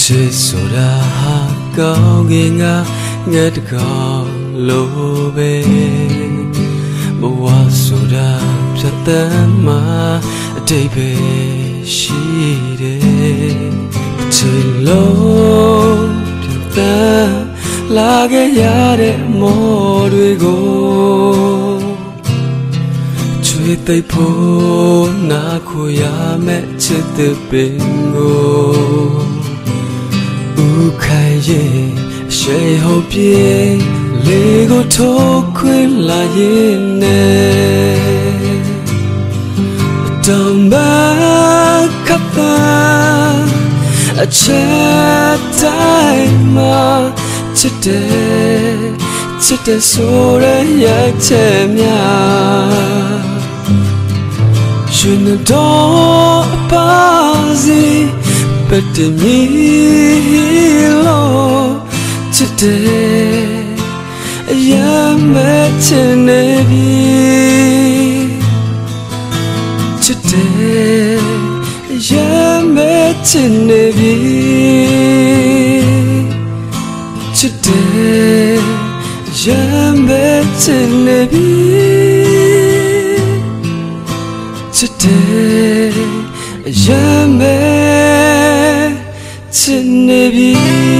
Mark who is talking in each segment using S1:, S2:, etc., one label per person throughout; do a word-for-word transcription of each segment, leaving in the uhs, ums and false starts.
S1: ချစ်ဆိုတာဟာကောင်းကင်ကငတ်တကောင်လိုပဲဘဝဆိုတာဖြတ်တန်းမှာအတိတ်ပဲရှိတယ်အချိန်လုံးဖြတ်တန်းလာခဲ့ရတဲ့မော်တွေကိုချွေသိပ်ဖို့နာခွေရမယ့်ချစ်တဲ့ပင်ကိုဦးခိုင်ရဲ့ရှေးဟောပြေလေကိုထိုးခွင်လာရင်နဲ့တောင်ပန်းခပ်ပါအချက်တိုင်းမှာချစ်တယ်ချစ်တယ်ဆိုရရဲ့ချက်များရှင်တော်ပါစီပတ်တမီလို့ချစ်တယ်အရမ်းချစ်နေပြီချစ်တယ်အရမ်းချစ်နေပြီချစ်တယ်အရမ်းချစ်နေပြီချစ်တယ်အရမ်းချစ်နေပြီ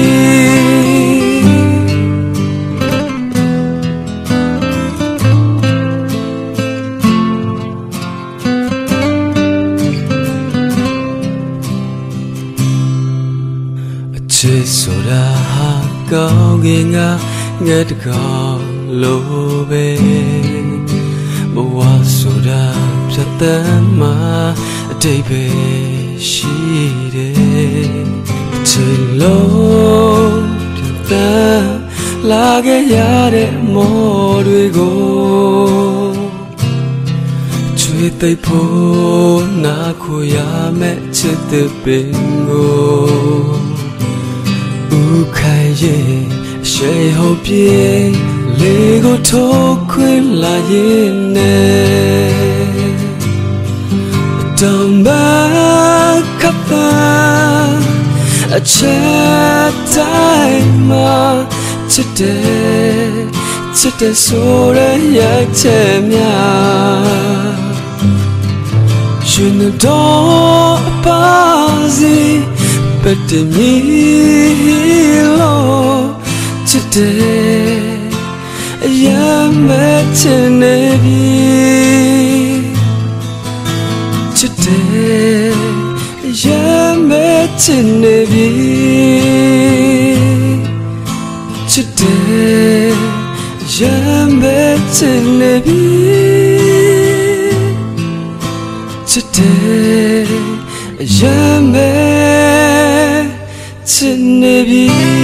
S1: ချစ်ဆိုတာဟာကောင်းကင်ကငတ်တကောင်လိုပဲဘဝဆိုတာဖြတ်တန်းမှာအတိတ်ပဲရှိတယ်အချိန်လုံးဖြတ်တန်းလာခဲ့ရတဲ့မော်တွေကိုချွေသိပ်ဖို့နာခွေရမယ့်ချစ်တဲ့ပင်ကိုဦးခိုင်ရဲ့ရှေးဟောပြေလေကိုထိုးခွင်လာရင်နဲ့တောင်ပန်းခပ်ပါအချက်တိုင်းမှာချစ်တယ်ချစ်တယ်ဆိုရရဲ့ချက်များရှင်တော်ပါစီပတ်တမီလို့ချစ်တယ်အရမ်းချစ်နေပြီချစ်တယ်အရမ်းချစ်နေပြီချစ်တယ်အရမ်းချစ်နေပြီချစ်တယ်အရမ်းချစ်နေပြီ